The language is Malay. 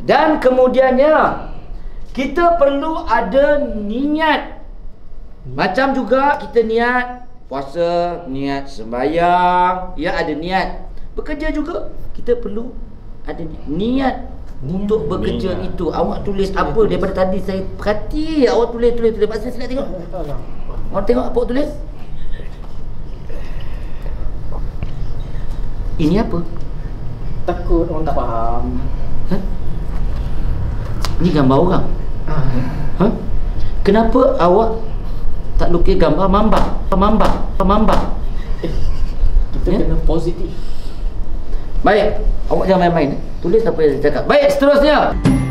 Dan kemudiannya kita perlu ada niat. Macam juga kita niat puasa, niat sembahyang, ya ada niat. Bekerja juga kita perlu ada niat untuk bekerja itu. Awak tulis apa daripada tadi saya perhati. Awak tulis. Pasal saya nak tengok. Awak tengok apa awak tulis? Ini apa? Takut orang tak faham. Ini gambar orang. Kenapa awak tak lukis gambar mambang? Kita kena positif. Baik, awak jangan main-main. Tulis apa yang saya cakap. Baik, seterusnya.